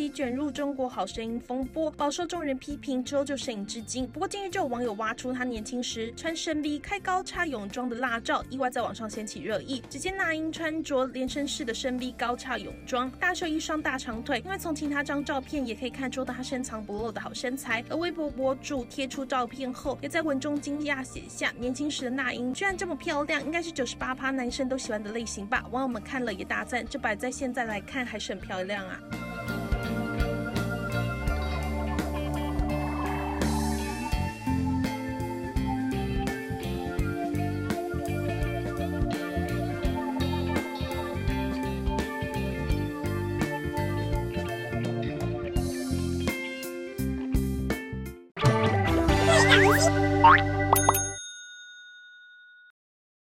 熙卷入中国好声音风波，饱受众人批评之后就摄影至今。不过近日就有网友挖出他年轻时穿深 V 开高叉泳装的辣照，意外在网上掀起热议。只见那英穿着连身式的深 V 高叉泳装，大秀一双大长腿，因为从其他张照片也可以看出他深藏不露的好身材。而微博博主贴出照片后，也在文中惊讶写下：年轻时的那英居然这么漂亮，应该是98%男生都喜欢的类型吧。网友们看了也大赞，这摆在现在来看还是很漂亮啊。